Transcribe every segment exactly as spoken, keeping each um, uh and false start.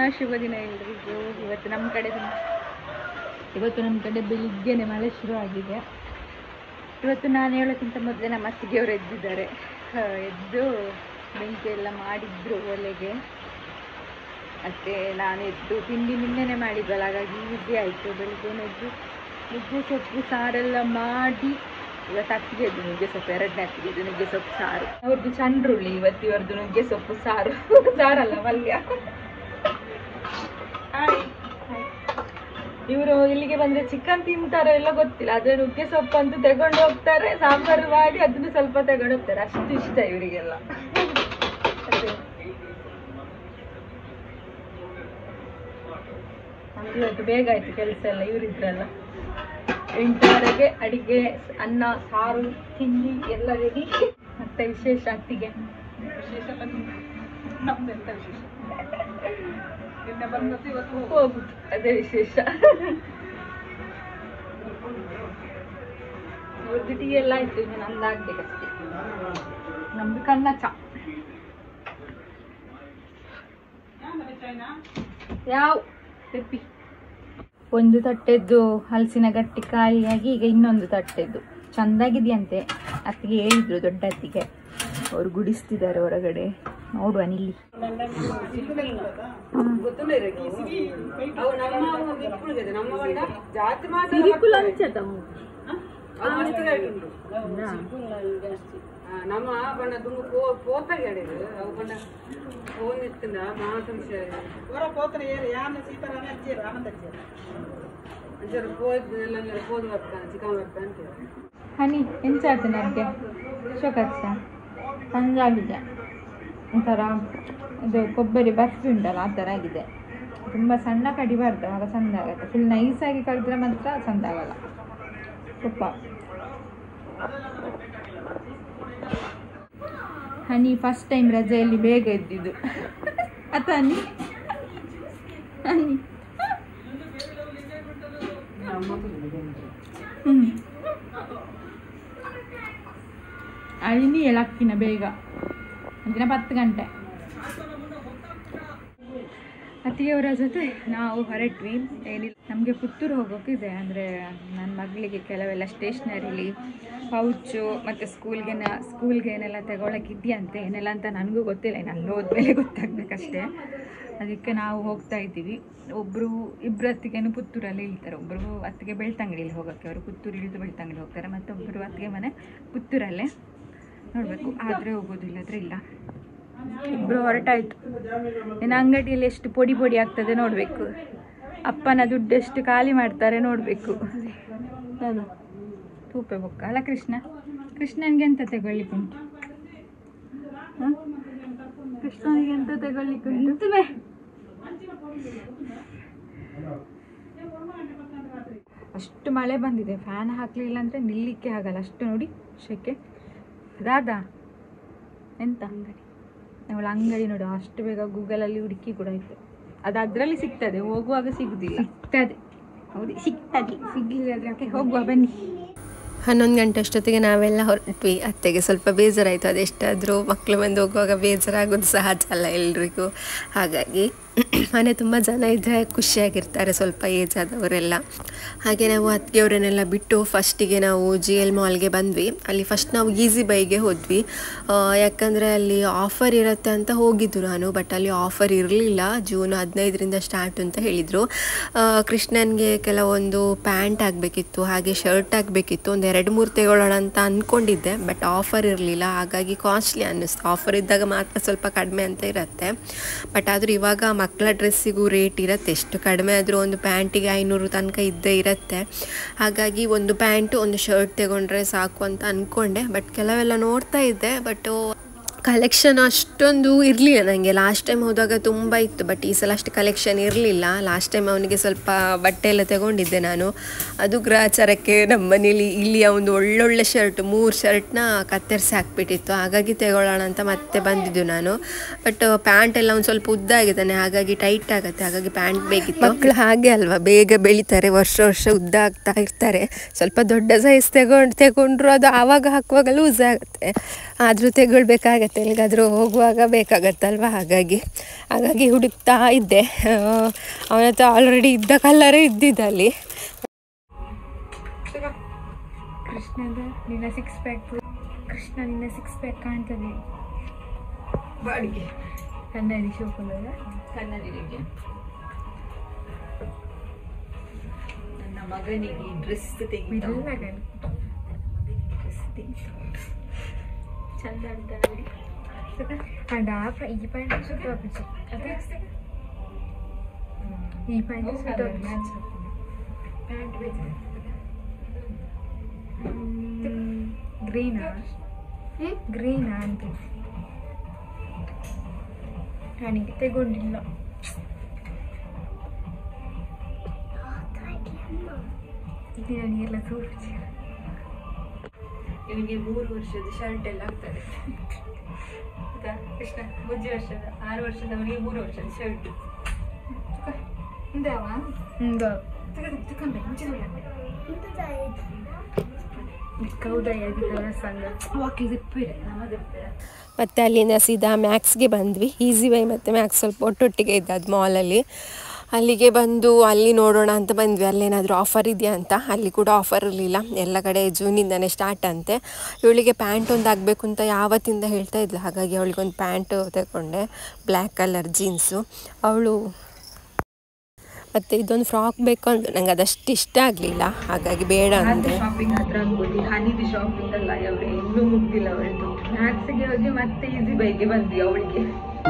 ಶುಭ ದಿನ ಎಲ್ರಿಗೂ. ಇವತ್ತು ನಮ್ಮ ಕಡೆ ಇವತ್ತು ನಮ್ಮ ಕಡೆ ಬೆಳಿಗ್ಗೆನೆ ಮಳೆ ಶುರು ಆಗಿದೆ. ಇವತ್ತು ನಾನು ಹೇಳೋಕ್ಕಿಂತ ಮೊದಲೇ ನಮ್ಮ ಅತ್ತಿಗೆಯವರು ಎದ್ದಿದ್ದಾರೆ. ಎದ್ದು ಬೆಂಕಿ ಎಲ್ಲ ಮಾಡಿದ್ರು ಒಲೆಗೆ. ಮತ್ತು ನಾನು ಎದ್ದು ತಿಂಡಿ ನಿನ್ನೆನೆ ಮಾಡಿದ್ವಲ್ಲ, ಹಾಗಾಗಿ ಈಸಿ ಆಯಿತು. ಬೆಳಿಗ್ಗೆ ಎದ್ದು ನುಗ್ಗೆ ಸೊಪ್ಪು ಸಾರೆಲ್ಲ ಮಾಡಿ ಇವತ್ತು ಅತ್ತಿಗೆದ್ದು ನುಗ್ಗೆ ಸೊಪ್ಪು, ಎರಡನೇ ಅತ್ತಿಗೆದ್ದು ನುಗ್ಗೆ ಸೊಪ್ಪು ಸಾರು. ಅವ್ರದ್ದು ಚಂಡ್ರುಳ್ಳಿ, ಇವತ್ತು ಇವರದ್ದು ನುಗ್ಗೆ ಸೊಪ್ಪು ಸಾರು. ಸಾರಲ್ಲ ಪಲ್ಯ. ಇವರು ಇಲ್ಲಿಗೆ ಬಂದರೆ ಚಿಕನ್ ತಿಂತಾರೋ ಎಲ್ಲ ಗೊತ್ತಿಲ್ಲ, ಆದರೆ ನುಗ್ಗೆ ಸೊಪ್ಪು ಅಂತೂ ತಗೊಂಡು ಹೋಗ್ತಾರೆ. ಸಾಂಬಾರು ಮಾಡಿ ಅದನ್ನು ಸ್ವಲ್ಪ ತಗೊಂಡು ಹೋಗ್ತಾರೆ, ಅಷ್ಟು ಇಷ್ಟ ಇವರಿಗೆಲ್ಲ. ಇವತ್ತು ಬೇಗ ಆಯ್ತು ಕೆಲಸ ಎಲ್ಲ. ಇವರಿದ್ರಲ್ಲ ಎಂಟುವರೆಗೆ ಅಡಿಗೆ, ಅನ್ನ, ಸಾರು, ತಿಂಡಿ ಎಲ್ಲ ರೆಡಿ. ಮತ್ತೆ ವಿಶೇಷ ಅತ್ತಿಗೆ ವಿಶೇಷ ನಮ್ದೆಂತ ವಿಶೇಷ ನಿನ್ನೆ ಬಂದದ್ದು ಇವತ್ತು ಹೋಗುದು, ಅದೇ ವಿಶೇಷ. ಇವ್ರದ್ದು ಟೀ ಎಲ್ಲ ಆಯ್ತು, ಇನ್ನು ನಮ್ದು ಆಗ್ಬೇಕಷ್ಟೇ. ನಮ್ದು ಕನ್ನ ಚಾ. ಯಾವ ತೆಪ್ಪಿ ಒಂದು ತಟ್ಟೆದ್ದು ಹಲಸಿನ ಗಟ್ಟಿ ಖಾಲಿಯಾಗಿ ಈಗ ಇನ್ನೊಂದು ತಟ್ಟೆದ್ದು ಚೆಂದಾಗಿದೆಯಂತೆ. ಅತ್ತಿಗೆ ಹೇಳಿದ್ರು, ದೊಡ್ಡ ಅತ್ತಿಗೆ. ಅವ್ರು ಗುಡಿಸ್ತಿದ್ದಾರೆ ಹೊರಗಡೆ. ನೋಡುವ ನಿಲ್ಲಿ. ನಮ್ಮ ಬಣ್ಣ ದುಂಗು ಪೋ ಪೋತಾಗಿ ಆಡಿದ್ರು ಅವು ಬಣ್ಣ ಫೋನ್ ಇತ್ತಿಂದ ಮಾತಂಶ ಹೊರ ಪೋತನ ಏರಿ ಯಾನ ಸೀತಾರಾಮ ಅಜ್ಜಿಯರು ರಾಮಂತ ಅಜ್ಜಿಯರು ಅಜ್ಜರು ಪೋದ್ ಎಲ್ಲ ಪೋದು ಬರ್ತಾನೆ ಚಿಕನ್ ಬರ್ತಾನೆ ಅಂತ. ಹನಿ ಎಂಚಾತ ನಡ್ಗೆ ಶೋಕತ್ಸ ಸಂಜಾಗಿದೆ. ಒಂಥರ ಇದು ಕೊಬ್ಬರಿ ಬರ್ಫಿ ಉಂಟಲ್ಲ ಆ ಥರ ಆಗಿದೆ. ತುಂಬ ಸಣ್ಣ ಕಡಿಬಾರ್ದು, ಆಗ ಚೆಂದ ಆಗುತ್ತೆ. ಫುಲ್ ನೈಸಾಗಿ ಕಡಿದ್ರೆ ಮಾತ್ರ ಚೆಂದ ಆಗಲ್ಲ. ತುಪ್ಪ ಹನಿ ಫಸ್ಟ್ ಟೈಮ್ ರಜೆಯಲ್ಲಿ ಬೇಗ ಎದ್ದಿದ್ದು. ಅತ್ತ ಹನಿ ಹನಿ ಹ್ಞೂ ಅಳಿನಿ ಎಳಕ್ಕಿನ ಬೇಗ ದಿನ ಹತ್ತು ಗಂಟೆ. ಅತ್ತಿಗೆಯವರ ಜೊತೆ ನಾವು ಹೊರಟ್ವಿ. ಏನಿಲ್ಲ, ನಮಗೆ ಪುತ್ತೂರು ಹೋಗೋಕ್ಕಿದೆ. ಅಂದರೆ ನನ್ನ ಮಗಳಿಗೆ ಕೆಲವೆಲ್ಲ ಸ್ಟೇಷ್ನರಿಲಿ ಪೌಚು ಮತ್ತು ಸ್ಕೂಲ್ಗೆ ಸ್ಕೂಲ್ಗೆ ಏನೆಲ್ಲ ತಗೊಳಕ್ಕಿದೆಯಂತೆ. ಏನೆಲ್ಲ ಅಂತ ನನಗೂ ಗೊತ್ತಿಲ್ಲ, ಇನ್ನು ಅಲ್ಲಿ ಹೋದ್ಮೇಲೆ ಗೊತ್ತಾಗಬೇಕಷ್ಟೇ. ಅದಕ್ಕೆ ನಾವು ಹೋಗ್ತಾ ಇದ್ದೀವಿ. ಒಬ್ಬರು ಇಬ್ಬರು ಅತ್ತಿಗೆನೂ ಪುತ್ತೂರಲ್ಲಿ ಇಳ್ತಾರೆ. ಒಬ್ಬರು ಅತ್ತಿಗೆ ಬೆಳ್ತಂಗಡಿಯಲ್ಲಿ ಹೋಗೋಕ್ಕೆ, ಅವರು ಪುತ್ತೂರು ಇಳಿದು ಬೆಳ್ತಂಗಡಿ ಹೋಗ್ತಾರೆ. ಮತ್ತೊಬ್ಬರು ಅತ್ತಿಗೆ ಮನೆ ಪುತ್ತೂರಲ್ಲೇ. ನೋಡಬೇಕು, ಆದರೆ ಹೋಗೋದು, ಇಲ್ಲದ್ರೆ ಇಲ್ಲ. ಇಬ್ಬರು ಹೊರಟಾಯ್ತು. ಇನ್ನು ಅಂಗಡಿಯಲ್ಲಿ ಎಷ್ಟು ಪೊಡಿ ಪೊಡಿ ಆಗ್ತದೆ ನೋಡಬೇಕು. ಅಪ್ಪನ ದುಡ್ಡು ಎಷ್ಟು ಖಾಲಿ ಮಾಡ್ತಾರೆ ನೋಡಬೇಕು. ಹೌದು, ತೂಪೆ ಬೊಕ್ಕ ಅಲ್ಲ ಕೃಷ್ಣ. ಕೃಷ್ಣನಿಗೆ ಎಂತ ತಗೊಳ್ಳಿಕ್ಕುಂಟು? ಹಾಂ, ಕೃಷ್ಣನಿಗೆ ಎಂತ ತಗೊಳ್ಳಿಕ್ಕುಂಟು? ಅಷ್ಟು ಮಳೆ ಬಂದಿದೆ, ಫ್ಯಾನ್ ಹಾಕಲಿಲ್ಲ ಅಂದರೆ ನಿಲ್ಲಿಕ್ಕೆ ಆಗಲ್ಲ. ಅಷ್ಟು ನೋಡಿ ಶೆಕೆ. ಅದಾದ ಎಂತ ಅಂಗಡಿ, ಅವಳ ಅಂಗಡಿ ನೋಡು. ಅಷ್ಟು ಬೇಗ ಗೂಗಲಲ್ಲಿ ಹುಡುಕಿ ಕೂಡ ಆಯಿತು. ಅದು ಅದರಲ್ಲಿ ಸಿಗ್ತದೆ, ಹೋಗುವಾಗ ಸಿಗುದಿಲ್ಲ. ಸಿಗ್ತದೆ, ಹೌದು ಸಿಗ್ತದೆ. ಸಿಗಲಿಲ್ಲ ಆದರೆ ಓಕೆ, ಹೋಗುವ ಬನ್ನಿ. ಹನ್ನೊಂದು ಗಂಟೆ ಅಷ್ಟೊತ್ತಿಗೆ ನಾವೆಲ್ಲ ಹೊರಟ್ವಿ. ಅತ್ತೆಗೆ ಸ್ವಲ್ಪ ಬೇಜಾರಾಯಿತು. ಅದೆಷ್ಟಾದರೂ ಮಕ್ಕಳು ಬಂದು ಹೋಗುವಾಗ ಬೇಜಾರಾಗೋದು ಸಹಜ ಅಲ್ಲ ಎಲ್ರಿಗೂ. ಹಾಗಾಗಿ ಮನೆ ತುಂಬ ಜನ ಇದ್ದರೆ ಖುಷಿಯಾಗಿರ್ತಾರೆ, ಸ್ವಲ್ಪ ಏಜ್ ಆದವರೆಲ್ಲ. ಹಾಗೆ ನಾವು ಅತ್ತಿಗೆಯವರನ್ನೆಲ್ಲ ಬಿಟ್ಟು ಫಸ್ಟಿಗೆ ನಾವು ಜಿ ಎಲ್ ಮಾಲ್ಗೆ ಬಂದ್ವಿ. ಅಲ್ಲಿ ಫಸ್ಟ್ ನಾವು ಈಸಿ ಬೈಗೆ ಹೋದ್ವಿ, ಯಾಕಂದರೆ ಅಲ್ಲಿ ಆಫರ್ ಇರುತ್ತೆ ಅಂತ ಹೋಗಿದ್ದು ನಾನು. ಬಟ್ ಅಲ್ಲಿ ಆಫರ್ ಇರಲಿಲ್ಲ. ಜೂನ್ ಹದಿನೈದರಿಂದ ಸ್ಟಾರ್ಟ್ ಅಂತ ಹೇಳಿದರು. ಕೃಷ್ಣನಿಗೆ ಕೆಲವೊಂದು ಪ್ಯಾಂಟ್ ಆಗಬೇಕಿತ್ತು, ಹಾಗೆ ಶರ್ಟ್ ಆಗಬೇಕಿತ್ತು. ಒಂದು ಎರಡು ಮೂರು ತೆಗೊಳ್ಳೋಣ ಅಂತ ಅಂದ್ಕೊಂಡಿದ್ದೆ, ಬಟ್ ಆಫರ್ ಇರಲಿಲ್ಲ. ಹಾಗಾಗಿ ಕಾಸ್ಟ್ಲಿ ಅನ್ನಿಸ್ತು. ಆಫರ್ ಇದ್ದಾಗ ಮಾತ್ರ ಸ್ವಲ್ಪ ಕಡಿಮೆ ಅಂತ ಇರುತ್ತೆ. ಬಟ್ ಆದರೂ ಇವಾಗ ಮಕ್ಕಳ ಡ್ರೆಸ್ಸಿಗೂ ರೇಟ್ ಇರುತ್ತೆ. ಎಷ್ಟು ಕಡಿಮೆ ಆದರೂ ಒಂದು ಪ್ಯಾಂಟಿಗೆ ಐನೂರು ತನಕ ಇದ್ದೇ ಇರುತ್ತೆ. ಹಾಗಾಗಿ ಒಂದು ಪ್ಯಾಂಟು ಒಂದು ಶರ್ಟ್ ತಗೊಂಡ್ರೆ ಸಾಕು ಅಂತ ಅಂದ್ಕೊಂಡೆ. ಬಟ್ ಕೆಲವೆಲ್ಲ ನೋಡ್ತಾ ಇದ್ದೆ, ಬಟ್ ಕಲೆಕ್ಷನ್ ಅಷ್ಟೊಂದು ಇರಲಿಲ್ಲ ನನಗೆ. ಲಾಸ್ಟ್ ಟೈಮ್ ಹೋದಾಗ ತುಂಬ ಇತ್ತು, ಬಟ್ ಈ ಸಲ ಅಷ್ಟು ಕಲೆಕ್ಷನ್ ಇರಲಿಲ್ಲ. ಲಾಸ್ಟ್ ಟೈಮ್ ಅವನಿಗೆ ಸ್ವಲ್ಪ ಬಟ್ಟೆ ಎಲ್ಲ ತಗೊಂಡಿದ್ದೆ ನಾನು. ಅದು ಗ್ರಾಚಾರಕ್ಕೆ ನಮ್ಮ ಮನೇಲಿ ಇಲ್ಲಿಯ ಒಂದು ಒಳ್ಳೊಳ್ಳೆ ಶರ್ಟ್, ಮೂರು ಶರ್ಟ್ನ ಕತ್ತರಿಸಿ ಹಾಕ್ಬಿಟ್ಟಿತ್ತು. ಹಾಗಾಗಿ ತಗೊಳ್ಳೋಣ ಅಂತ ಮತ್ತೆ ಬಂದಿದ್ದು ನಾನು. ಬಟ್ ಪ್ಯಾಂಟ್ ಎಲ್ಲ ಒಂದು ಸ್ವಲ್ಪ ಉದ್ದ ಆಗಿದ್ದಾನೆ, ಹಾಗಾಗಿ ಟೈಟ್ ಆಗುತ್ತೆ. ಹಾಗಾಗಿ ಪ್ಯಾಂಟ್ ಬೇಕಿತ್ತು. ಮಕ್ಕಳು ಹಾಗೆ ಅಲ್ವಾ, ಬೇಗ ಬೆಳೀತಾರೆ, ವರ್ಷ ವರ್ಷ ಉದ್ದ ಆಗ್ತಾ ಇರ್ತಾರೆ. ಸ್ವಲ್ಪ ದೊಡ್ಡ ಸೈಜ್ ತಗೊಂಡು ತಗೊಂಡ್ರು ಅದು ಆವಾಗ ಹಾಕುವಾಗ ಲೂಸ್ ಆಗುತ್ತೆ, ಆದರೂ ತಗೊಳ್ಬೇಕಾಗತ್ತೆ. ಮತ್ತೆ ಎಲ್ಲಿಗಾದರೂ ಹೋಗುವಾಗ ಬೇಕಾಗತ್ತಲ್ವ, ಹಾಗಾಗಿ ಹಾಗಾಗಿ ಹುಡುಕ್ತಾ ಇದ್ದೆ. ಅವನ ಹತ್ರ ಆಲ್ರೆಡಿ ಇದ್ದ ಕಲ್ಲರೇ ಇದ್ದಿದ್ದಲ್ಲಿ. ಕೃಷ್ಣದ ನಿನ್ನ ಸಿಕ್ಸ್ ಪ್ಯಾಕ್, ಕೃಷ್ಣ ನಿನ್ನ ಸಿಕ್ಸ್ ಪ್ಯಾಕ್ ಕಾಣ್ತದೆ. ಬಾಡಿಗೆ ಕನ್ನಡಿ ಶೋಕುಂದದ ಕನ್ನಡಿಗೆ ನನ್ನ ಮಗನಿಗೆ ಡ್ರೆಸ್ ತೆಗಿ ಚಂದ ಅಂತ ಅಂಡ್ ಆ ಈ ಪ್ಯಾಂಟ್ ಸುತ್ತ ಈ ಪ್ಯಾಂಟ್ ಸುತ್ತ ಪ್ಯಾಂಟ್ ಗ್ರೀನಾ ಗ್ರೀನಾ ಅಂತ ನನಗೆ ತಗೊಂಡಿಲ್ಲ. ಇದು ನನಗೆಲ್ಲ ತೋರಿಸಿ ಇವನಿಗೆ ಮೂರು ವರ್ಷದ ಶರ್ಟ್ ಎಲ್ಲ ಆಗ್ತದೆ ಆಯ್ತಾ ಕೃಷ್ಣ. ಮುಜ್ಜು ವರ್ಷದ ಆರು ವರ್ಷದವನಿಗೆ ಮೂರು ವರ್ಷದ ಶರ್ಟ್ ಹಿಂದವ ಹಿಂದೆ ತಗೊಂಡೆ ಮತ್ತು ಅಲ್ಲಿಂದ ಸೀದಾ ಮ್ಯಾಕ್ಸ್ಗೆ ಬಂದ್ವಿ. ಈಸಿ ವೈ ಮತ್ತು ಮ್ಯಾಕ್ಸ್ ಸ್ವಲ್ಪ ಒಟ್ಟೊಟ್ಟಿಗೆ ಇದ್ದ ಅದು ಮಾಲಲ್ಲಿ. ಅಲ್ಲಿಗೆ ಬಂದು ಅಲ್ಲಿ ನೋಡೋಣ ಅಂತ ಬಂದ್ವಿ, ಅಲ್ಲೇನಾದರೂ ಆಫರ್ ಇದೆಯಾ ಅಂತ. ಅಲ್ಲಿ ಕೂಡ ಆಫರ್ ಇರಲಿಲ್ಲ, ಎಲ್ಲ ಕಡೆ ಜೂನಿಂದನೇ ಸ್ಟಾರ್ಟ್ ಅಂತೆ. ಇವಳಿಗೆ ಪ್ಯಾಂಟ್ ಒಂದು ಆಗಬೇಕು ಅಂತ ಯಾವತ್ತಿಂದ ಹೇಳ್ತಾ ಇದ್ಲು, ಹಾಗಾಗಿ ಅವಳಿಗೊಂದು ಪ್ಯಾಂಟು ತಗೊಂಡೆ, ಬ್ಲ್ಯಾಕ್ ಕಲರ್ ಜೀನ್ಸು. ಅವಳು ಮತ್ತು ಇದೊಂದು ಫ್ರಾಕ್ ಬೇಕು ಅಂದು ನಂಗೆ ಅದಷ್ಟು ಇಷ್ಟ ಆಗಲಿಲ್ಲ, ಹಾಗಾಗಿ ಬೇಡ ಅಂದೆ. ಶಾಪಿಂಗ್ ಹತ್ರ ಅನ್ಬೋದು, ಹನಿದು ಶಾಪಿಂಗ್ ಅಲ್ಲ ಅವಳು ಇನ್ನೂ ಮುಗ್ದಿಲ್ಲ ಅವಳದು. ಮ್ಯಾಕ್ಸ್ಗೆ ಹೋಗಿ ಮತ್ತೆ ಈಸಿ ಬೈಗೆ ಬಂದ್ವಿ ಅವಳಿಗೆ.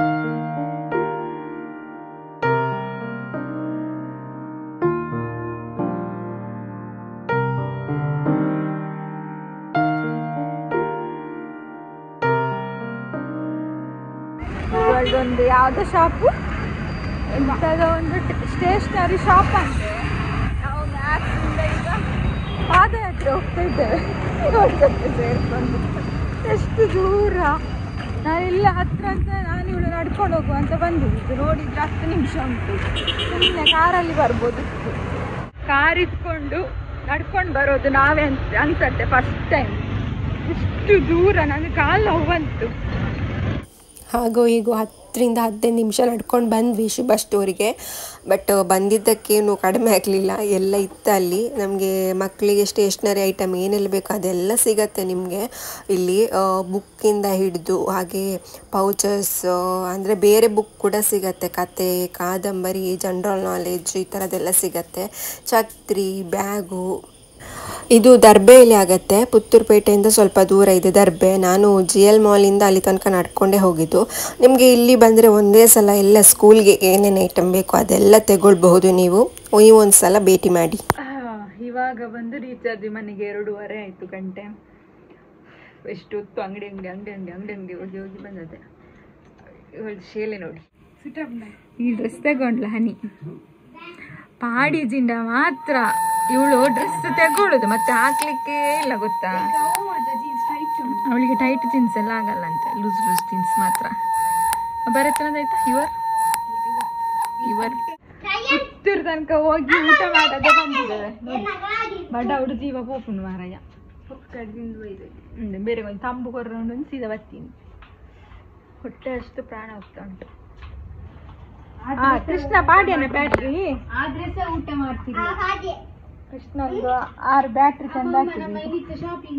ಒಂದು ಯಾವುದೋ ಶಾಪು ಇಂಥದ್ದು ಒಂದು ಸ್ಟೇಷ್ನರಿ ಶಾಪ್ ಅಂತೆ. ನಾವು ಮ್ಯಾಕ್ಸಿಂದ ಈಗ ಪಾದಯಾತ್ರೆ ಹೋಗ್ತಾ ಇದ್ದೇವೆ ನೋಡ್ಸಕ್ಕೆ ಸೇರಿಕೊಂಡು. ಎಷ್ಟು ದೂರ, ನಾನಿಲ್ಲ ಹತ್ರ ಅಂತ ನಾನು ಇವಳು ನಡ್ಕೊಂಡು ಹೋಗುವ ಅಂತ ಬಂದಿದ್ದು. ನೋಡಿದ್ರೆ ಹತ್ತು ನಿಮಿಷ ಉಂಟು, ಸುಮ್ಮನೆ ಕಾರಲ್ಲಿ ಬರ್ಬೋದು. ಕಾರ್ ಇಟ್ಕೊಂಡು ನಡ್ಕೊಂಡು ಬರೋದು ನಾವೇ ಅಂತ ಅನ್ಸತ್ತೆ ಫಸ್ಟ್ ಟೈಮ್. ಇಷ್ಟು ದೂರ ನನಗೆ ಕಾಲು ನೋವು ಬಂತು. ಹಾಗೂ ಹೀಗೂ ಹತ್ತರಿಂದ ಹದಿನೈದು ನಿಮಿಷ ನಡ್ಕೊಂಡು ಬಂದ್ವಿ ಶುಭ ಸ್ಟೋರಿಗೆ. ಬಟ್ ಬಂದಿದ್ದಕ್ಕೇನು ಕಡಿಮೆ ಆಗಲಿಲ್ಲ, ಎಲ್ಲ ಇತ್ತು ಅಲ್ಲಿ. ನಮಗೆ ಮಕ್ಕಳಿಗೆ ಸ್ಟೇಷ್ನರಿ ಐಟಮ್ ಏನೆಲ್ಲ ಬೇಕೋ ಅದೆಲ್ಲ ಸಿಗತ್ತೆ ನಿಮಗೆ ಇಲ್ಲಿ. ಬುಕ್ಕಿಂದ ಹಿಡಿದು ಹಾಗೆ ಪೌಚಸ್, ಅಂದರೆ ಬೇರೆ ಬುಕ್ ಕೂಡ ಸಿಗತ್ತೆ, ಕತೆ, ಕಾದಂಬರಿ, ಜನರಲ್ ನಾಲೆಜ್ ಈ ಥರದ್ದೆಲ್ಲ ಸಿಗತ್ತೆ. ಛತ್ರಿ, ಬ್ಯಾಗು. ಇದು ದರ್ಬೆಯಲ್ಲಿ ಆಗುತ್ತೆ, ಪುತ್ತೂರು ಪೇಟೆಯಿಂದ ಸ್ವಲ್ಪ ದೂರ ಇದೆ ದರ್ಬೆ. ನಾನು ಜಿ ಎಲ್ ಮಾಲಿಂದ ಅಲ್ಲಿ ತನಕ ನಡ್ಕೊಂಡೇ ಹೋಗಿದ್ದು. ನಿಮಗೆ ಇಲ್ಲಿ ಬಂದರೆ ಒಂದೇ ಸಲ ಎಲ್ಲ ಸ್ಕೂಲ್ಗೆ ಏನೇನು ಐಟಮ್ ಬೇಕು ಅದೆಲ್ಲ ತಗೊಳ್ಬಹುದು. ನೀವು ನೀವು ಒಂದು ಸಲ ಭೇಟಿ ಮಾಡಿ. ಇವಾಗ ಬಂದು ರೀಚ್ ಆದ್ವಿ ಮನೆಗೆ. ಎರಡೂವರೆ ಆಯಿತು ಗಂಟೆ. ಎಷ್ಟು ಹೊತ್ತು ಅಂಗಡಿ ಅಂಗಡಿ ಅಂಗಡಿ ಅಂಗಡಿ ಅಂಗಡಿ ಅಂಗಡಿ ಹೋಗಿ ಹೋಗಿ ಬಂದದೆ. ಇವಳು ಶೇಲೆ ನೋಡಿ, ಈ ಡ್ರೆಸ್ ತಗೊಂಡ್ಲ ಹನಿ ಪಾಡಿ ಜಿಂಡ ಮಾತ್ರ. ಇವಳು ಡ್ರೆಸ್ ತಗೊಳ್ಳೋದು ಮತ್ತೆ ಹಾಕ್ಲಿಕ್ಕೆ ಇಲ್ಲ ಗೊತ್ತಾ. ಅವಳಿಗೆ ಟೈಟ್ ಜೀನ್ಸ್ ಎಲ್ಲ ಆಗಲ್ಲ ಅಂತ, ಲೂಸ್ ಲೂಸ್ ಜೀನ್ಸ್ ಮಾತ್ರ. ಬರತ್ತನದಾಯ್ತಾ ಇವರ್ ಇವರ್ ಪುತ್ತೂರು ತನಕ ಹೋಗಿ ಊಟ ಮಾಡೋದೇ ಬಂದಿದ್ದೇವೆ ನೋಡಿ. ಬಡ ಅವಳು ಜೀವ ಪೋಪುಂಡು ಮಾರಾಯ. ಹ್ಞೂ ಬೇರೆ ಒಂದು ತಂಬು ಕೊರ್ಕೊಂಡು ಸೀದಾ ಬರ್ತೀನಿ. ಹೊಟ್ಟೆ ಅಷ್ಟು ಪ್ರಾಣ ಹೋಗ್ತಾ ಉಂಟು. ಹಾ ಕೃಷ್ಣ ಪಾಡ್ಯಾನ ಬ್ಯಾಟ್ರಿ ಆದ್ರೆ ಸಹ ಊಟ ಮಾಡ್ತೀನಿ. ಕೃಷ್ಣ ಒಂದು ಆರು ಬ್ಯಾಟ್ರಿ ತಂದು ಹಾಕಿದ್ವಿ.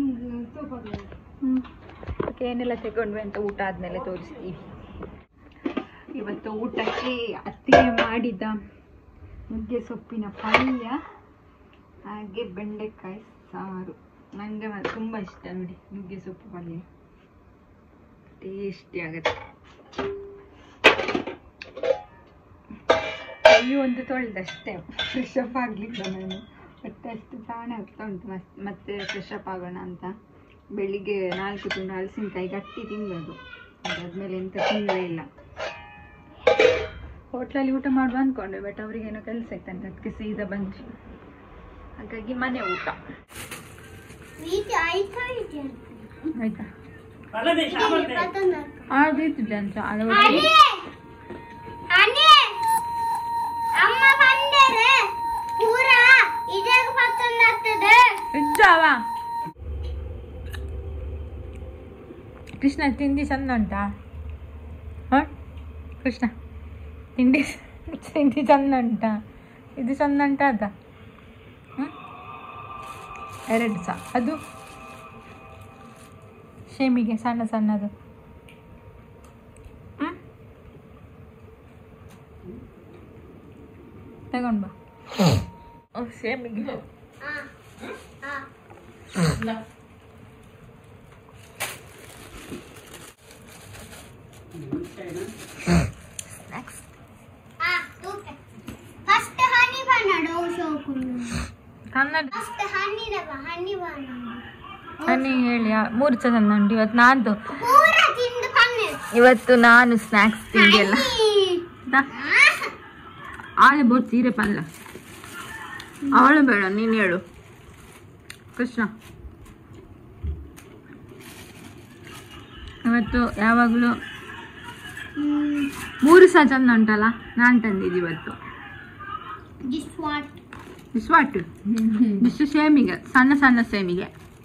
ಹ್ಮ್ ಓಕೆ, ಏನೆಲ್ಲ ತಗೊಂಡ್ವಿ ಅಂತ ಊಟ ಆದ್ಮೇಲೆ ತೋರಿಸ್ತೀವಿ. ಇವತ್ತು ಊಟಕ್ಕೆ ಅತ್ತಿಗೆ ಮಾಡಿದ ನುಗ್ಗೆ ಸೊಪ್ಪಿನ ಪಲ್ಯ ಹಾಗೆ ಬೆಂಡೆಕಾಯಿ ಸಾರು. ನನಗೆ ತುಂಬ ಇಷ್ಟ ನೋಡಿ ನುಗ್ಗೆ ಸೊಪ್ಪು ಪಲ್ಯ, ಟೇಸ್ಟಿ ಆಗುತ್ತೆ. ಕೈ ಒಂದು ತೊಳೆದಷ್ಟೇ, ಫ್ರೆಶ್ ಅಪ್ ಆಗಲಿಲ್ಲ ನಾನು. ಹೊಟ್ಟೆ ಅಷ್ಟು ಪ್ರಾಣ ಆಗ್ತಾ ಉಂಟು. ಮಸ್ ಮತ್ತೆ ಫ್ರೆಶ್ ಅಪ್ ಆಗೋಣ ಅಂತ ಬೆಳಿಗ್ಗೆ ನಾಲ್ಕು ತುಂಡು ಹಲಸಿನಕಾಯಿ ಗಟ್ಟಿ ತಿನ್ನೋದು, ಅದಾದ್ಮೇಲೆ ಎಂತ ತಿನ್ನಲೇ ಇಲ್ಲ. ಹೋಟ್ಲಲ್ಲಿ ಊಟ ಮಾಡುವ ಅಂದ್ಕೊಂಡೆ, ಬಟ್ ಅವ್ರಿಗೇನೋ ಕೆಲಸ ಇತ್ತಂತೆ, ಅದಕ್ಕೆ ಸೀದಾ ಬಂದ್ವಿ. ಹಾಗಾಗಿ ಮನೆ ಊಟ ಆಯ್ತಾ ಆದಿತ್ತು ಅಂತ ಕೃಷ್ಣ ತಿಂಡಿ ಚಂದ ಉಂಟಾ? ಹಾಂ ಕೃಷ್ಣ ತಿಂಡಿ ತಿಂಡಿ ಚಂದ ಉಂಟಾ? ಇದು ಚಂದ ಉಂಟಾ ಅದ? ಹ್ಞೂ ಎರಡು ಸಹ ಅದು ಶೇಮಿಗೆ ಸಣ್ಣ ಸಣ್ಣದು. ಹ್ಞೂ ತಗೊಂಡು ಬಾ. ಓ ಶೇಮಿಗೆ ಕನ್ನಡ ಹನಿ ಹೇಳಿ ಮೂರು ಚಂದ ಉಂಟು ಇವತ್ತು. ನಾನು ಇವತ್ತು ನಾನು ಸ್ನ್ಯಾಕ್ಸ್ ತಿಂಡಿಯಲ್ಲ ಆಳೆ ಬೋಟ್ ಸೀರೆ ಪಲ್ಲ ಅವಳು ಬೇಡ ನೀನು ಹೇಳು ಕೃಷ್ಣ. ಇವತ್ತು ಯಾವಾಗಲೂ ಮೂರು ಸಹ ಚಂದ ಉಂಟಲ್ಲ. ನಾನು ತಂದಿದ್ದು ಇವತ್ತು ಬಿಸ್ವಾಟು ಬಿಸು ಸೇಮಿಗೆ ಸಣ್ಣ ಸಣ್ಣ ಸೇಮಿಗೆ.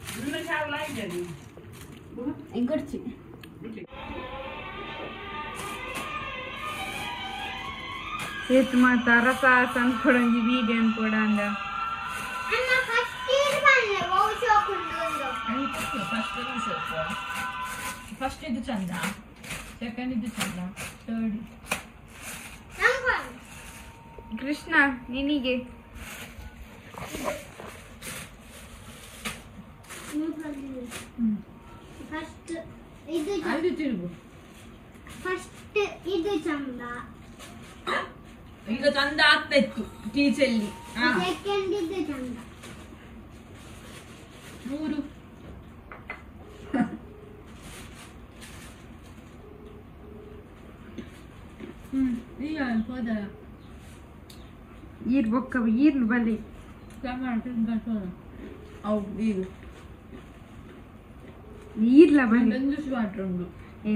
ಸೇತು ಮಾತ ರಸ ಸಂಕೊಡೊಂದು ವೀಡಿಯೋ ಕೂಡ ಅಂದ ಫಸ್ಟ್ ಇದು ಚಂದ, ಸೆಕೆಂಡ್ ಇದು ಚಂದ, ಥರ್ಡ್ ಕೃಷ್ಣ ನಿನಗೆ ಫಸ್ಟ್ ಇದು ಅದು ತಿರುಗು. ಫಸ್ಟ್ ಇದು ಚಂದ, ಈಗ ಚಂದ ಆಗ್ತಾ ಇತ್ತು ಟೀಚಲ್ಲಿ. ಸೆಕೆಂಡ್ ಇದು ಚಂದ, ಮೂರು ಹ್ಮ್ ಈಗ ಹೋದ ಈರ್ ಬೊಕ್ಕ ಈರ್ಲು ಬಲ್ಲಿ ಹೌದು ಈಗ ಈರ್ಲ ಬಲ್ಲಿ ಉಂಟು.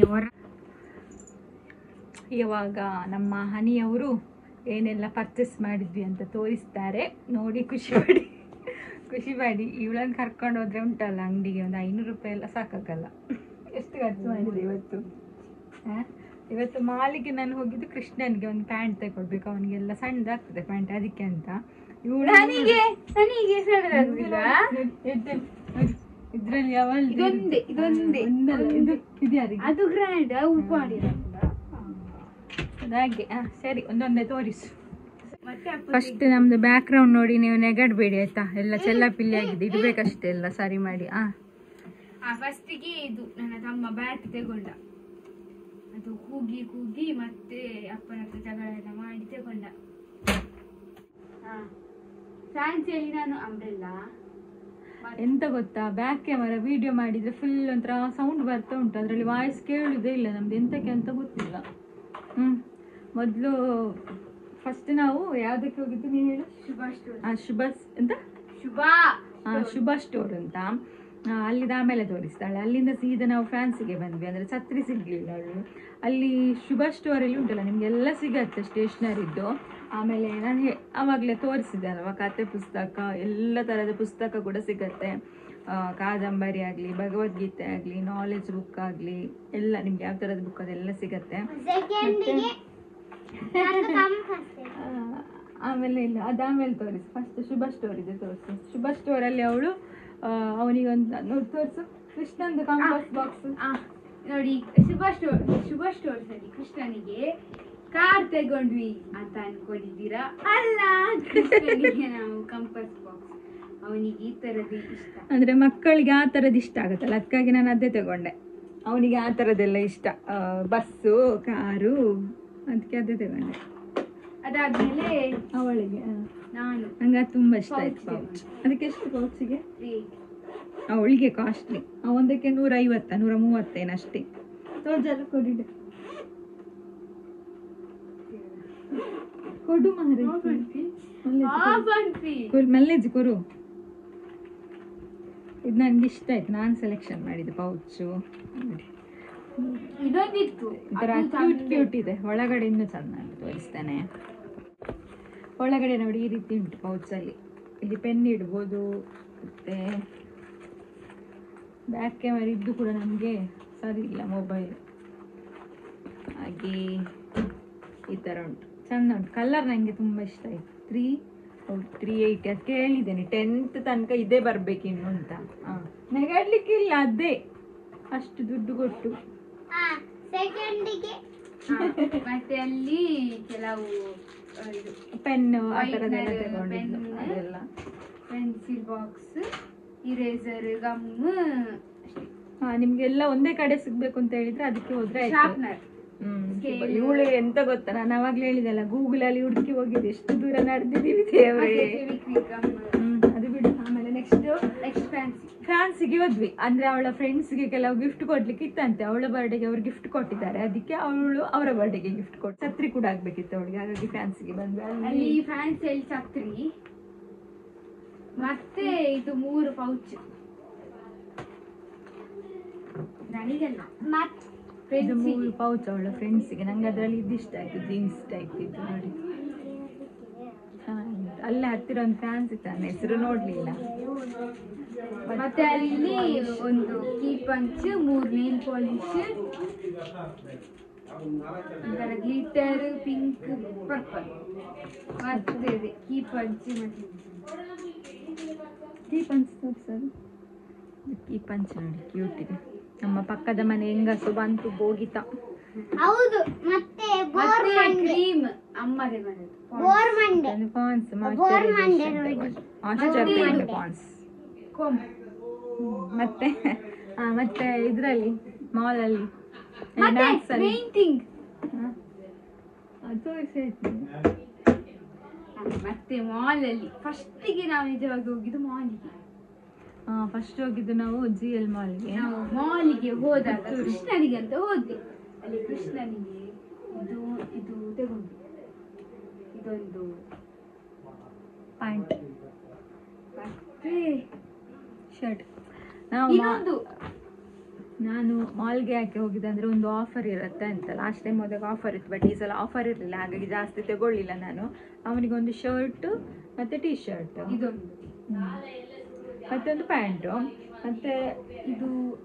ಇವಾಗ ನಮ್ಮ ಹನಿಯವರು ಏನೆಲ್ಲ ಪರ್ಚೇಸ್ ಮಾಡಿದ್ವಿ ಅಂತ ತೋರಿಸ್ತಾರೆ ನೋಡಿ. ಖುಷಿ ಪಡಿ ಖುಷಿ ಪಡಿ. ಇವಳನ್ನು ಕರ್ಕೊಂಡು ಹೋದ್ರೆ ಉಂಟಲ್ಲ ಅಂಗಡಿಗೆ ಒಂದು ಐನೂರು ರೂಪಾಯಿ ಎಲ್ಲ ಸಾಕಾಗಲ್ಲ. ಎಷ್ಟು ಖರ್ಚು ಮಾಡಿದೆ ಇವತ್ತು. ಹಾಂ ಇವತ್ತು ಮಾಲಿಗೆ ನಾನು ಹೋಗಿದ್ದು ಕೃಷ್ಣನಿಗೆ ಒಂದು ಪ್ಯಾಂಟ್ ತಗೊಳ್ಬೇಕು. ಅವನಿಗೆಲ್ಲ ಸಣ್ಣದಾಗ್ತದೆ ಪ್ಯಾಂಟ್, ಅದಕ್ಕೆ ಅಂತ. ಇವಳು ನನಗೆ ನನಗೆ ಸಣ್ಣದಾಗುದಿಲ್ಲ. ಇದ್ರಲ್ಲಿ ಅವಳು ಇದೊಂದೇ ಇದೊಂದೇ ಇದು ಇದು ಯಾರಿಗೆ? ಅದು ಗ್ರ್ಯಾಂಡ್ ಉಪ್ಪು ಮಾಡಿರೋದು ಹಾಗೆ. ಹಾಂ ಸರಿ, ಒಂದೊಂದೇ ತೋರಿಸು. ಫಸ್ಟ್ ನಮ್ದು ಬ್ಯಾಕ್ ಗ್ರೌಂಡ್ ನೋಡಿ ನೀವು ನೆಗಡ್ಬೇಡಿ ಆಯ್ತಾ. ಎಲ್ಲ ಚೆಲ್ಲಾಪಿಲ್ಲಿ ಆಗಿದೆ, ಇಡ್ಬೇಕಷ್ಟೇ ಎಲ್ಲ ಸರಿ ಮಾಡಿ. ಹಾಂ ಫಸ್ಟಿಗೆ ಇದು ನನ್ನ ತಮ್ಮ ಬ್ಯಾಟ್ ತಗೊಂಡ. ಅದು ಕೂಗಿ ಕೂಗಿ ಮತ್ತೆ ಅಪ್ಪನ ಹತ್ರ ಜಗಳ ಎಲ್ಲ ಮಾಡಿ ತಗೊಂಡ. ಫ್ಯಾನ್ಸಿಯಲ್ಲಿ ನಾನು ಅಂಬ್ರೆಲ್ಲ ಎಂತ ಗೊತ್ತಾ, ಬ್ಯಾಕ್ ಕ್ಯಾಮರಾ ವಿಡಿಯೋ ಮಾಡಿದ್ರೆ ಫುಲ್ ಒಂಥರ ಸೌಂಡ್ ಬರ್ತಾ ಉಂಟು, ಅದರಲ್ಲಿ ವಾಯ್ಸ್ ಕೇಳುವುದೇ ಇಲ್ಲ ನಮ್ದು ಎಂತಕ್ಕೆ ಅಂತ ಗೊತ್ತಿಲ್ಲ. ಹ್ಞೂ ಮೊದಲು ಫಸ್ಟ್ ನಾವು ಯಾವುದಕ್ಕೆ ಹೋಗಿದ್ದು ನೀನು ಹೇಳು? ಶುಭ ಸ್ಟೋರ್. ಹಾಂ ಶುಭ ಎಂತ ಶುಭ ಹಾಂ ಶುಭ ಸ್ಟೋರ್ ಅಂತ. ಅಲ್ಲಿಂದ ಆಮೇಲೆ ತೋರಿಸ್ತಾಳೆ. ಅಲ್ಲಿಂದ ಸೀದಾ ನಾವು ಫ್ಯಾನ್ಸಿಗೆ ಬಂದ್ವಿ, ಅಂದರೆ ಛತ್ರಿ ಸಿಗಲಿಲ್ಲ ಅವಳು. ಅಲ್ಲಿ ಶುಭ ಸ್ಟೋರಲ್ಲಿ ಉಂಟಲ್ಲ ನಿಮಗೆಲ್ಲ ಸಿಗತ್ತೆ ಸ್ಟೇಷ್ನರಿದ್ದು. ಆಮೇಲೆ ನಾನು ಹೇ ಆವಾಗಲೇ ತೋರಿಸಿದೆ ಅಲ್ವಾ, ಕತೆ ಪುಸ್ತಕ ಎಲ್ಲ ಥರದ ಪುಸ್ತಕ ಕೂಡ ಸಿಗತ್ತೆ. ಕಾದಂಬರಿ ಆಗಲಿ, ಭಗವದ್ಗೀತೆ ಆಗಲಿ, ನಾಲೆಜ್ ಬುಕ್ ಆಗಲಿ, ಎಲ್ಲ ನಿಮ್ಗೆ ಯಾವ ಥರದ ಬುಕ್ ಅದೆಲ್ಲ ಸಿಗತ್ತೆ. ಆಮೇಲೆ ಇಲ್ಲ ಅದಾಮೇಲೆ ತೋರಿಸಿ, ಫಸ್ಟ್ ಶುಭ ಸ್ಟೋರ್ ಇದೆ ತೋರಿಸಿ. ಶುಭ ಸ್ಟೋರಲ್ಲಿ ಅವಳು ಅವನಿಗೆ ಒಂದು ನೋಡಿ ತೋರಿಸು ಕೃಷ್ಣಂದು ಕಾಂಪಾಸ್ ಬಾಕ್ಸ್ ನೋಡಿ. ಶುಭ ಸ್ಟೋರ್ ಶುಭ ಸ್ಟೋರ್ಸ್ ಅಲ್ಲಿ ಕೃಷ್ಣನಿಗೆ ಕಾರ್ ತಗೊಂಡ್ವಿ ಅಂತ ಅನ್ಕೊಂಡಿದ್ದೀರಾ? ಅಲ್ಲ, ಕೃಷ್ಣನಿಗೆ ನಾವು ಕಂಪಾಸ್ ಬಾಕ್ಸ್. ಅವನಿಗೆ ಈ ತರದ್ದು ಇಷ್ಟ, ಅಂದ್ರೆ ಮಕ್ಕಳಿಗೆ ಆ ಥರದ್ದು ಇಷ್ಟ ಆಗುತ್ತಲ್ಲ, ಅದಕ್ಕಾಗಿ ನಾನು ಅದೇ ತಗೊಂಡೆ. ಅವನಿಗೆ ಆ ಥರದ್ದೆಲ್ಲ ಇಷ್ಟ, ಬಸ್ಸು ಕಾರು, ಅದಕ್ಕೆ ಅದೇ ತಗೊಂಡೆ. ಅದಾದ್ಮೇಲೆ ಅವಳಿಗೆ ನಾನು ನಂಗೆ ಅದು ತುಂಬ ಇಷ್ಟ ಆಯ್ತು ಪೌಚ್. ಅದಕ್ಕೆ ಎಷ್ಟು ಪೌಚಿಗೆ? ಅವಳಿಗೆ ಕಾಸ್ಟ್ಲಿ, ಒಂದಕ್ಕೆ ನೂರ ಐವತ್ತ ನೂರ ಮೂವತ್ತೇನಷ್ಟೇ. ತೋಜಲು ಕೊಡಿದೆ ಕೊಡು ಮಾರಿ ಮೆಲ್ಲೇಜ್ ಕೊರು. ಇದು ನನಗೆ ಇಷ್ಟ ಆಯ್ತು, ನಾನು ಸೆಲೆಕ್ಷನ್ ಮಾಡಿದ್ದೆ ಪೌಚು. ಇದೊಂದಿತ್ತು ಈ ಥರ ಕ್ಯೂಟ್ ಕ್ಯೂಟ್ ಇದೆ. ಒಳಗಡೆ ಇನ್ನೂ ಚಂದ ಅಂತ ತೋರಿಸ್ತೇನೆ. ಒಳಗಡೆ ನೋಡಿ ಈ ರೀತಿ ಉಂಟು ಪೌಚಲ್ಲಿ. ಇಲ್ಲಿ ಪೆನ್ ಇಡ್ಬೋದು, ಮತ್ತು ಬ್ಯಾಕ್ ಕ್ಯಾಮರಾ ಇದ್ದು ಕೂಡ ನಮಗೆ ಸರಿ ಇಲ್ಲ ಮೊಬೈಲ್. ಹಾಗೆ ಈ ಥರ ಉಂಟು, ಚೆಂದ ಉಂಟು. ಕಲರ್ ನನಗೆ ತುಂಬ ಇಷ್ಟ ಆಯಿತು. ತ್ರೀ ತ್ರೀ ಏಯ್ಟಿ ಅದಕ್ಕೆ ಹೇಳಿದ್ದೇನೆ ಟೆಂತ್ ತನಕ ಇದೇ ಬರಬೇಕು ಇನ್ನು ಅಂತ. ಹಾಂ ನೆಗಡ್ಲಿಕ್ಕಿಲ್ಲ, ಅದೇ ಅಷ್ಟು ದುಡ್ಡು ಕೊಟ್ಟು. ಮತ್ತೆ ಅಲ್ಲಿ ಕೆಲವು ಪೆನ್ನು ಆ ಥರದ್ದೆಲ್ಲ ತಗೊಂಡಿದ್ದು ಅದೆಲ್ಲ. ಪೆನ್ಸಿಲ್ ಬಾಕ್ಸ್, ಇರೇಸರ್, ಗಮ್, ಹಾಂ ನಿಮಗೆಲ್ಲ ಒಂದೇ ಕಡೆ ಸಿಗಬೇಕು ಅಂತ ಹೇಳಿದ್ರೆ ಅದಕ್ಕೆ ಹೋದ್ರೆ ಆಯ್ತು. ಶಾರ್ಪ್ನರ್. ಹ್ಮ್ ಇವಳು ಎಂತ ಗೊತ್ತಾ, ನಾನು ಅವಾಗ್ಲೇ ಹೇಳಿದೆಲ್ಲ ಗೂಗಲ್ ಅಲ್ಲಿ ಹುಡುಕಿ ಹೋಗಿದ್ದೆ, ಎಷ್ಟು ದೂರ ನಡೆದಿದ್ದೀವಿ ದೇವ್ರೆ. ಹ್ಮ್ ಅದು ಬಿಡು. ಆಮೇಲೆ ನೆಕ್ಸ್ಟ್ ನೆಕ್ಸ್ಟ್ ಫ್ಯಾನ್ಸಿ ಫ್ರಾನ್ಸಿಗೆ ಹೋದ್ವಿ. ಅಂದ್ರೆ ಅವಳ ಫ್ರೆಂಡ್ಸ್ಗೆ ಕೆಲವು ಗಿಫ್ಟ್ ಕೊಡ್ಲಿಕ್ಕೆ ಇತ್ತಂತೆ. ಅವಳ ಬರ್ಡೇಗೆ ಅವ್ರು ಗಿಫ್ಟ್ ಕೊಟ್ಟಿದ್ದಾರೆ, ಅದಕ್ಕೆ ಅವಳು ಅವರ ಬರ್ಡೇಗೆ ಗಿಫ್ಟ್ ಕೊಟ್ಟು ಛತ್ರಿ ಕೂಡ ಆಗ್ಬೇಕಿತ್ತು ಅವಳಿಗೆ, ಹಾಗಾಗಿ ಫ್ರಾನ್ಸಿಗೆ ಬಂದ್ವಿ. ಅಲ್ಲಿ ಫ್ಯಾನ್ಸಿಯಲ್ಲಿ ಛತ್ರಿ ಮತ್ತೆ ಇದು ಮೂರು ಪೌಚ್ ನನಗೆಲ್ಲ ಇದು ಮೂರು ಪೌಚ್ ಅವಳ ಫ್ರೆಂಡ್ಸಿಗೆ. ನಂಗೆ ಅದರಲ್ಲಿ ಇದು ಇಷ್ಟ ಆಯ್ತು, ಜೀನ್ಸ್ ಟೈಪ್ ಇತ್ತು ನೋಡಿ. ಅಲ್ಲೇ ಹತ್ತಿರ ಒಂದು ಫ್ಯಾನ್ಸಿ ತಾನೆ, ಹೆಸರು ನೋಡ್ಲಿಲ್ಲ. ಮತ್ತೆ ಅಲ್ಲಿ ಒಂದು ಕೀ ಪಂಚ್, ಮೂರು nail polish, glitter, pink, purple, ಮತ್ತೆ ಕೀ ಪಂಚ್. ಮತ್ತೆ ಕೀ ಪಂಚ್ ತೋರಿಸೋದು, ಕೀ ಪಂಚ್ ನೋಡಿ ಕ್ಯೂಟ್ ಇದೆ. ನಮ್ಮ ಪಕ್ಕದ ಮನೆ ಹೆಂಗಸು ಬಂತು ಬೋಗಿತ. ಹೌದು. ಮತ್ತೆ ಕ್ರೀಮ್ ಅಮ್ಮದೇ ಮನೆದು ಪಾನ್ಸ್ ಪಾನ್ಸ್ ಕೊಂಬ್. ಮತ್ತೆ ಹಾ ಮತ್ತೆ ಇದ್ರಲ್ಲಿ ಮಾಲ್ ಅಲ್ಲಿ ಪೇಂಟಿಂಗ್. ಅದು ಮತ್ತೆ ಮಾಲ್ ಅಲ್ಲಿ ಫಸ್ಟಿಗೆ ನಾವು ನಿಜವಾಗಿ ಹೋಗಿದ್ದು ಮಾಲಿಗೆ. ಹಾ ಫಸ್ಟ್ ಹೋಗಿದ್ದು ನಾವು ಜಿ ಎಲ್ ಮಾಲ್ಗೆ. ನಾವು ಮಾಲಿಗೆ ಹೋದಾಗ ಕೃಷ್ಣನಿಗೆ ಅಂತ ಹೋದ್ವಿ. ಅಲ್ಲಿ ಕೃಷ್ಣನಿಗೆ ಇದು ಇದು ತಗೊಂಡು ಇದೊಂದು ಪ್ಯಾಂಟ್ ಮತ್ತೆ ಶರ್ಟ್. ನಾವು ಇನ್ನೊಂದು ನಾನು ಮಾಲ್ಗೆ ಯಾಕೆ ಹೋಗಿದ್ದೆ ಅಂದರೆ ಒಂದು ಆಫರ್ ಇರುತ್ತೆ ಅಂತ. ಲಾಸ್ಟ್ ಟೈಮ್ ಹೋದಾಗ ಆಫರ್ ಇತ್ತು, ಬಟ್ ಈ ಸಲ ಆಫರ್ ಇರಲಿಲ್ಲ, ಹಾಗಾಗಿ ಜಾಸ್ತಿ ತಗೊಳ್ಳಿಲ್ಲ ನಾನು. ಅವನಿಗೊಂದು ಶರ್ಟ್ ಮತ್ತು ಟೀ ಶರ್ಟ್, ಇದೊಂದು ಮತ್ತೊಂದು ಪ್ಯಾಂಟು, ಮತ್ತು ಇದು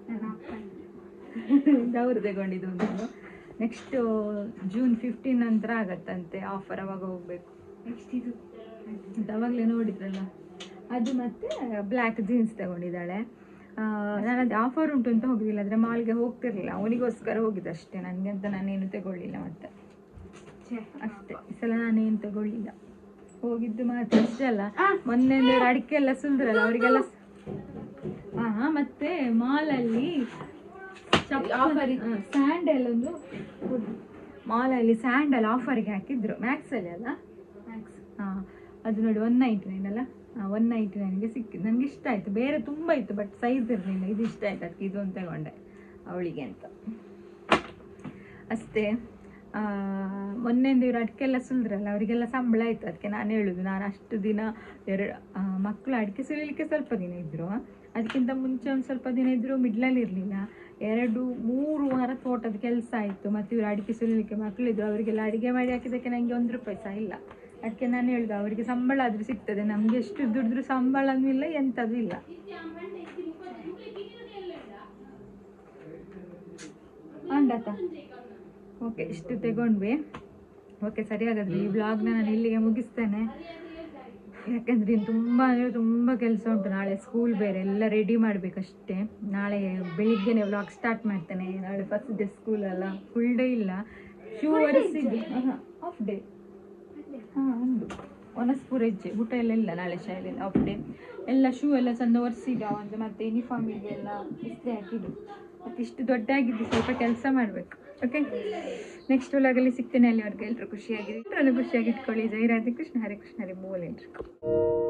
ದವರು ತಗೊಂಡಿದ್ದು ಒಂದು. ನೆಕ್ಸ್ಟ್ ಜೂನ್ ಫಿಫ್ಟೀನ್ ನಂತರ ಆಗತ್ತಂತೆ ಆಫರ್, ಅವಾಗ ಹೋಗ್ಬೇಕು. ನೆಕ್ಸ್ಟ್ ಇದು ಅಂತ ಅವಾಗಲೇ ನೋಡಿದ್ರಲ್ಲ ಅದು. ಮತ್ತು ಬ್ಲ್ಯಾಕ್ ಜೀನ್ಸ್ ತಗೊಂಡಿದ್ದಾಳೆ. ನಾನು ಅದು ಆಫರ್ ಉಂಟು ಅಂತ ಹೋಗಿಲ್ಲ, ಆದರೆ ಮಾಲ್ಗೆ ಹೋಗ್ತಿರ್ಲಿಲ್ಲ, ಅವನಿಗೋಸ್ಕರ ಹೋಗಿದ್ದೆ ಅಷ್ಟೇ. ನನಗೆ ಅಂತ ನಾನೇನು ತಗೊಳ್ಳಿಲ್ಲ ಮತ್ತೆ ಅಷ್ಟೇ. ಈ ಸಲ ನಾನೇನು ತಗೊಳ್ಳಿಲ್ಲ, ಹೋಗಿದ್ದು ಮಾತ್ರ ಅಷ್ಟೇ ಅಲ್ಲ. ಮೊನ್ನೆ ಅಡಿಕೆ ಎಲ್ಲ ಸುಲಿದ್ರಲ್ಲ ಅವರಿಗೆಲ್ಲ. ಹಾ ಹಾ ಮತ್ತೆ ಮಾಲಲ್ಲಿ ಆಫರ್ ಸ್ಯಾಂಡಲ್ ಒಂದು ಮಾಲಲ್ಲಿ ಸ್ಯಾಂಡಲ್ ಆಫರ್ಗೆ ಹಾಕಿದ್ರು, ಮ್ಯಾಕ್ಸಲ್ಲಿ ಅಲ್ಲ. ಮ್ಯಾಕ್ಸ್ ಹಾಂ ಅದು ನೋಡಿ ಒನ್ ನೈಂಟಿ ನೈನ್ ಅಲ್ಲ. ಹಾಂ ಒನ್ ನೈಂಟಿ ನೈನ್ಗೆ ಸಿಕ್ಕಿದ್ದು. ನನಗೆ ಇಷ್ಟ ಆಯಿತು. ಬೇರೆ ತುಂಬ ಇತ್ತು ಬಟ್ ಸೈಜ್ ಇರಲಿಲ್ಲ, ಇದು ಇಷ್ಟ ಆಯ್ತು, ಅದಕ್ಕೆ ಇದೊಂದು ತಗೊಂಡೆ ಅವಳಿಗೆ ಅಂತ ಅಷ್ಟೇ. ಮೊನ್ನೆಂದು ಇವರು ಅಡಿಕೆ ಎಲ್ಲ ಸುಲಿದ್ರಲ್ಲ ಅವರಿಗೆಲ್ಲ ಸಂಬಳ ಆಯಿತು, ಅದಕ್ಕೆ ನಾನು ಹೇಳೋದು. ನಾನು ಅಷ್ಟು ದಿನ ಎರಡು ಮಕ್ಕಳು ಅಡಿಕೆ ಸುಲಿಲಿಕ್ಕೆ ಸ್ವಲ್ಪ ದಿನ ಇದ್ದರು, ಅದಕ್ಕಿಂತ ಮುಂಚೆ ಒಂದು ಸ್ವಲ್ಪ ದಿನ ಇದ್ದರು, ಮಿಡ್ಲಲ್ಲಿ ಇರಲಿಲ್ಲ. ಎರಡು ಮೂರು ವಾರ ತೋಟದ ಕೆಲಸ ಆಯಿತು, ಮತ್ತು ಇವರು ಅಡಿಕೆ ಸುಲಿಲಿಕ್ಕೆ ಮಕ್ಕಳಿದ್ರು, ಅವರಿಗೆಲ್ಲ ಅಡುಗೆ ಮಾಡಿ ಹಾಕಿದ್ದಕ್ಕೆ ನನಗೆ ಒಂದು ರೂಪಾಯಿ ಸಹ ಇಲ್ಲ. ಅದಕ್ಕೆ ನಾನು ಹೇಳಿದೆ ಅವರಿಗೆ ಸಂಬಳ ಆದರೂ ಸಿಗ್ತದೆ, ನಮಗೆ ಎಷ್ಟು ದುಡಿದ್ರೂ ಸಂಬಳನೂ ಇಲ್ಲ, ಎಂಥದ್ದು ಇಲ್ಲ. ಅಂಡತ ಓಕೆ ಇಷ್ಟು ತಗೊಂಡ್ವಿ. ಓಕೆ ಸರಿ, ಹಾಗಾದರೆ ಈ ವ್ಲಾಗ್ನ ನಾನು ಇಲ್ಲಿಗೆ ಮುಗಿಸ್ತೇನೆ. ಯಾಕಂದರೆ ಇನ್ನು ತುಂಬ ಅಂದರೆ ತುಂಬ ಕೆಲಸ ಉಂಟು. ನಾಳೆ ಸ್ಕೂಲ್ ಬೇರೆ, ಎಲ್ಲ ರೆಡಿ ಮಾಡಬೇಕಷ್ಟೇ. ನಾಳೆ ಬೆಳಿಗ್ಗೆನೇ ವ್ಲಾಗ್ ಸ್ಟಾರ್ಟ್ ಮಾಡ್ತೇನೆ. ನಾಳೆ ಫಸ್ಟ್ ಡೇ ಸ್ಕೂಲ್ ಅಲ್ಲ, ಫುಲ್ ಡೇ ಇಲ್ಲ. ಶೂ ಒರೆಸಿದ್ದು ಆಫ್ ಡೇ. ಹಾಂ ಒಂದು ಒನಸ್ಪುರ ಹೆಜ್ಜೆ ಊಟ ಎಲ್ಲ ಇಲ್ಲ ನಾಳೆ ಶಾಲೆಯಲ್ಲಿ, ಆಫ್ ಡೇ. ಎಲ್ಲ ಶೂ ಎಲ್ಲ ಚಂದ ಒರೆಸಿದ ಒಂದು, ಮತ್ತು ಯೂನಿಫಾರ್ಮಿಗೆಲ್ಲ ಇಸ್ತ್ರಿ ಹಾಕಿದ್ದು. ಮತ್ತು ಇಷ್ಟು ದೊಡ್ಡಾಗಿದ್ದು ಸ್ವಲ್ಪ ಕೆಲಸ ಮಾಡಬೇಕು. ಓಕೆ, ನೆಕ್ಸ್ಟ್ ವ್ಲಾಗಲ್ಲಿ ಸಿಗ್ತೇನೆ. ಅಲ್ಲಿವರೆಗೆ ಎಲ್ಲರೂ ಖುಷಿಯಾಗಿ ಎಲ್ಲರೂ ಖುಷಿಯಾಗಿ ಇಟ್ಕೊಳ್ಳಿ. ಜೈ ರಾಧೆ ಕೃಷ್ಣ, ಹರೇ ಕೃಷ್ಣ, ಹರೇ ಬೋಲ್ ಎಲ್ರಿಗೂ.